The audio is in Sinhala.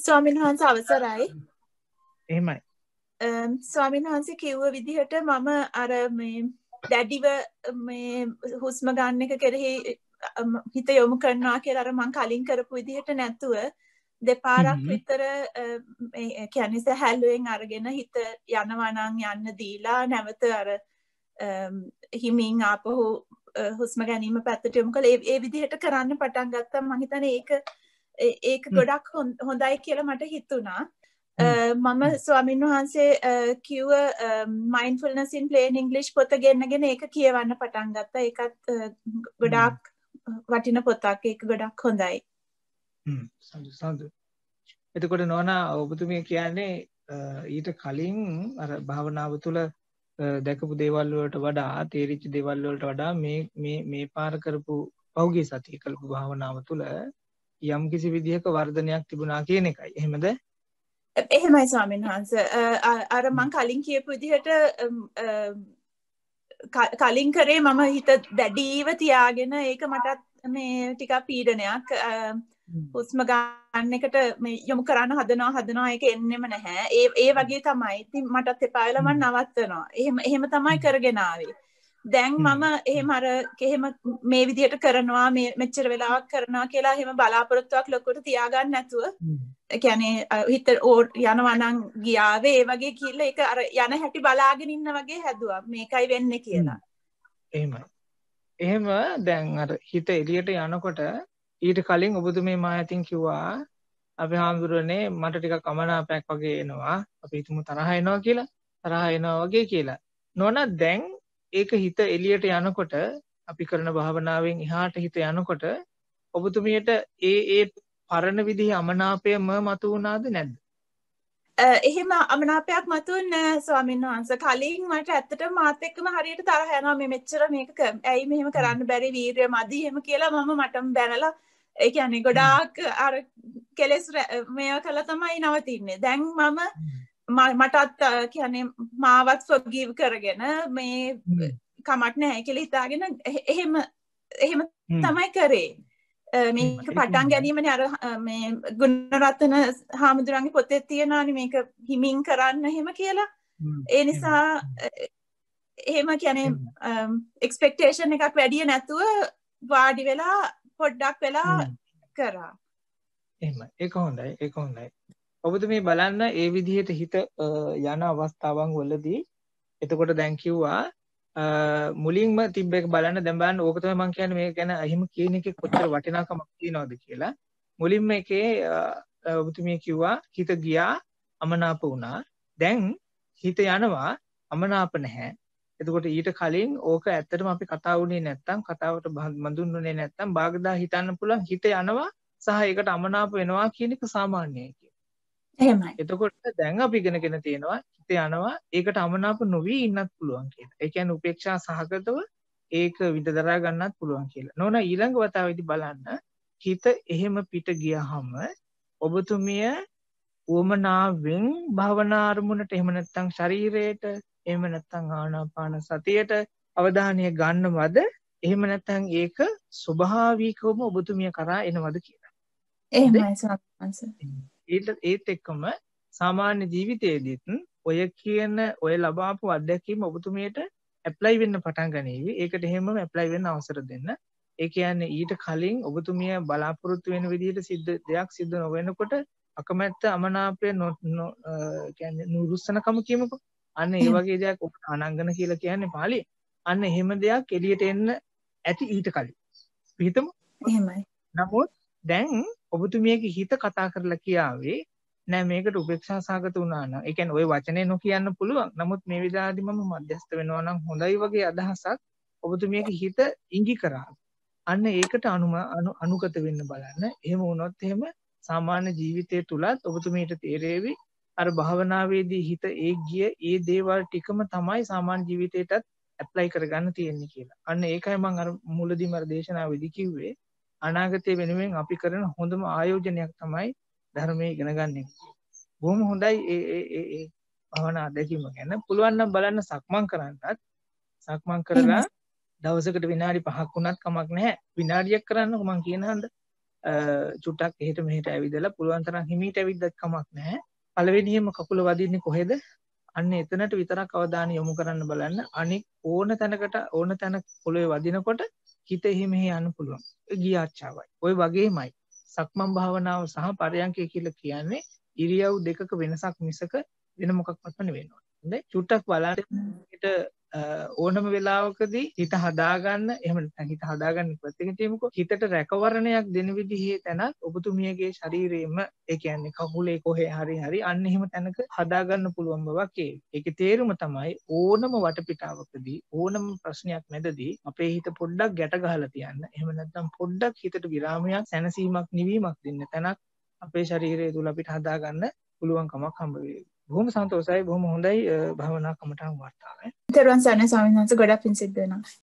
ස්වාමීන් වහන්සේ අවසරයි. එහෙමයි. ස්වාමීන් වහන්සේ කිව්ව විදිහට මම අර මේ දැඩිව මේ හුස්ම ගන්න එක කෙරෙහි හිත යොමු කරනවා කියලා අර මං කලින් කරපු විදිහට නැතුව දෙපාරක් විතර මේ කියන්නේ සහැල්ලුවෙන් අරගෙන හිත යනවා නම් යන්න දීලා නැවත අර හිමින් ආපහු හුස්ම ගැනීම පැත්තට යොමු කළා. ඒ විදිහට කරන්න පටන් ගත්තා. මම හිතන්නේ ඒක ගොඩක් හොඳයි කියලා මට හිතුණා. මම ස්වාමීන් වහන්සේ කිව්ව mindfulness in plain English පොත ගෙන්නගෙන ඒක කියවන්න පටන් ගත්තා. ඒකත් ගොඩාක් වටින පොතක්. ඒක ගොඩක් හොඳයි. සඳු. එතකොට නෝනා ඔබතුමිය කියන්නේ ඊට කලින් අර භාවනාව තුළ දැකපු දේවල් වලට වඩා තේරිච්ච දේවල් වලට වඩා මේ පාර කරපු පෞගේ සතිය කළපු භාවනාව තුළ යම් කිසි විදිහක වර්ධනයක් තිබුණා කියන එකයි. එහෙමද? එහෙමයි ස්වාමීන් වහන්සේ. අර මං කලින් කියපු විදිහට කලින් කරේ මම හිත දැඩීව තියාගෙන ඒක මටත් මේ ටිකක් පීඩනයක්. හුස්ම ගන්න එකට මේ යොමු කරන්න හදනවා ඒක එන්නෙම නැහැ. ඒ වගේ තමයි. ඉතින් මටත් එපා වෙලා මම නවත්තනවා. එහෙම තමයි කරගෙන ආවේ. දැන් මම එහෙම මේ විදිහට කරනවා මෙච්චර වෙලාවක් කරනවා කියලා එහෙම බලාපොරොත්තුවක් ලොකුට තියාගන්න නැතුව ඒ කියන්නේ හිත යනවා නම් ගියාවේ ඒ වගේ කියලා ඒක අර යන හැටි බලාගෙන ඉන්න වගේ හැදුවා. මේකයි වෙන්නේ කියලා. එහෙමයි. එහෙම දැන් අර හිත එළියට යනකොට ඊට කලින් ඔබතුමේ මා ඇතින් කිව්වා අපි හාමුදුරනේ මට ටිකක් අමනාපයක් වගේ එනවා. අපි හිතමු තරහ එනවා කියලා. තරහ එනවා වගේ කියලා. නෝනා දැන් ඒක හිත එළියට යනකොට අපි කරන භාවනාවෙන් එහාට හිත යනකොට ඔබතුමියට ඒ පරණ විදිහේ අමනාපයම මතු වුණාද නැද්ද? එහෙම අමනාපයක් මතුවෙන්නේ නැහැ ස්වාමීන් වහන්සේ. කලින් මට ඇත්තටම මාත් එක්කම හරියට තරහ යනවා මේ මෙච්චර මේක ඇයි මෙහෙම කරන්න බැරි වීර්ය මදි එහෙම කියලා මටම බැනලා ඒ කියන්නේ ගොඩාක් අර කෙලස් මේව කළා තමයි නවතින්නේ. දැන් මටත් කියන්නේ මාවත් forgive කරගෙන මේ කමක් නැහැ කියලා හිතාගෙන එහෙම තමයි කරේ. මේක පටන් ගැනීමනේ අර මේ ගුණරත්න හාමුදුරන්ගේ පොතේ තියෙනවානේ මේක හිමින් කරන්න එහෙම කියලා. ඒ නිසා එහෙම කියන්නේ expectation එකක් වැඩි නැතුව වාඩි වෙලා පොඩ්ඩක් වෙලා කරා. එහෙම. ඒක හොඳයි. ඔබතුමී බලන්න ඒ විදිහට හිත යන අවස්ථාවන් වලදී එතකොට දැන් කිව්වා මුලින්ම තිබ්බ එක බලන්න දැන් බලන්න ඕක තමයි මම කියන්නේ මේක ගැන එහෙම කියන එකේ කොච්චර වටිනාකමක් තියෙනවද කියලා. මුලින්ම එකේ ඔබතුමී කිව්වා හිත ගියා අමනාප වුණා. දැන් හිත යනවා අමනාප නැහැ. එතකොට ඊට කලින් ඕක ඇත්තටම අපි කතා වුණේ නැත්තම් කතාවට බඳුන්නුනේ නැත්තම් බාගදා හිතන්න පුළුවන් හිත යනවා සහ ඒකට අමනාප වෙනවා කියන එක සාමාන්‍යයි කියලා. එහෙමයි. එතකොට දැන් අපි ඉගෙනගෙන තියෙනවා හිත යනවා ඒකට අමනාප නොවි ඉන්නත් පුළුවන් කියලා. ඒ කියන්නේ උපේක්ෂා සහගතව ඒක විඳ දරා ගන්නත් පුළුවන් කියලා. නෝනා ඊළඟ වතාවේදී බලන්න හිත එහෙම පිට ගියහම ඔබතුමිය උවමනාවෙන් භවනා අරමුණට එහෙම නැත්නම් ශරීරයට එහෙම නැත්නම් ආනාපාන සතියට අවධානය ගන්නවද? එහෙම නැත්නම් ඒක ස්වභාවිකවම ඔබතුමිය කරා එනවද කියලා. එහෙමයි සම්පූර්ණ. ඒත් එක්කම සාමාන්‍ය ජීවිතයේදීත් ඔය කියන ඔය ලබාපු අත්දැකීම ඔබතුමියට ඇප්ලයි වෙන්න පටන් ගනීවි. ඒකට එහෙමම ඇප්ලයි වෙන්න අවසර දෙන්න. ඒ කියන්නේ ඊට කලින් ඔබතුමිය බලාපොරොත්තු වෙන විදිහට දෙයක් සිද්ධ නොවෙනකොට අකමැත්ත අමනාපය කියන්නේ නුරුස්සනකම කියමුකෝ. අන්න ඒ වගේ දෙයක් ඔබට අනංගන කියලා කියන්නේ පාළියේ. අන්න එහෙම දෙයක් එළියට එන්න ඇති ඊට කලින්. පිටතම. එහෙමයි. නමුත් දැන් ඔබතුමියගේ හිත කතා කරලා කියාවේ නෑ මේකට උපේක්ෂා සහගත වුණා නම්. ඒ කියන්නේ ওই වචනේ නොකියන්න පුළුවන්. නමුත් මේ විදිහදී මම මධ්‍යස්ත වෙනවා නම් හොඳයි වගේ අදහසක් ඔබතුමියගේ හිත ඉඟි කරා. අන්න ඒකට අනුගත වෙන්න බලන්න. එහෙම වුණොත් එහෙම සාමාන්‍ය ජීවිතය තුලත් ඔබතුමීට තේරෙවි අර භාවනාවේදී හිත ඒ දේවල් ටිකම තමයි සාමාන්‍ය ජීවිතේටත් ඇප්ලයි කරගන්න තියෙන්නේ කියලා. අන්න ඒකයි මම අර මුලදීම අර දේශනාවේදී කිව්වේ අනාගතයේ වෙනුවෙන් අපි කරන හොඳම ආයෝජනයක් තමයි ධර්මයේ ඉගෙන ගන්න එක. බොහොම හොඳයි ඒ භාවනා අධ්‍යක්ීම ගැන. පුළුවන් නම් බලන්න සක්මන් කරන්නත්. සක්මන් කරලා දවසකට විනාඩි 5ක් වුණත් කමක් නැහැ. විනාඩියක් කරන්නකො මං කියන හන්ද. චුට්ටක් එහෙට මෙහෙට ඇවිදලා පුළුවන් තරම් හිමීට ඇවිද්දත් කමක් නැහැ. පළවෙනියෙන්ම කකුල වදින්නේ කොහෙද? අන්න එතනට විතරක් අවධානය යොමු කරන්න බලන්න. අනික ඕන තැනක පොළවේ වදිනකොට හිත එහෙ මෙහෙ යන්න පුළුවන්. ඒ ගියාච්චාවයි. ওই වගේමයි සක්මන් භාවනාව සහ පරයන්කය කියලා කියන්නේ ඉරියව් දෙකක වෙනසක් මිසක වෙන මොකක්වත්ම නෙවෙයි. හොඳයි. චුට්ටක් බලන්න ඕනම වෙලාවකදී හිත හදාගන්න එහෙම නැත්නම් හිත හදාගන්න ප්‍රතිගත තියමුකෝ හිතට රැකවරණයක් දෙන විදිහේ තැනක් ඔබතුමියගේ ශරීරයේම ඒ කියන්නේ කකුලේ කොහේ හරි අන්න එහෙම තැනක හදාගන්න පුළුවන් බවක් ඒකේ තේරුම තමයි ඕනම වටපිටාවකදී ඕනම ප්‍රශ්නයක් මැදදී අපේ හිත පොඩ්ඩක් ගැට ගහලා තියන්න එහෙම නැත්නම් පොඩ්ඩක් හිතට විරාමයක් සැනසීමක් නිවීමක් දෙන්න තැනක් අපේ ශරීරය තුල අපිට හදාගන්න පුළුවන්කමක් හම්බ වෙයි. බොහොම සන්තෝෂයි බොහොම හොඳයි භාවනා කමටහන් වාර්තාව. තෙරුවන් සරණයි ස්වාමීන් වහන්සේ ගොඩක් පිං සිද්ධ වෙනවා.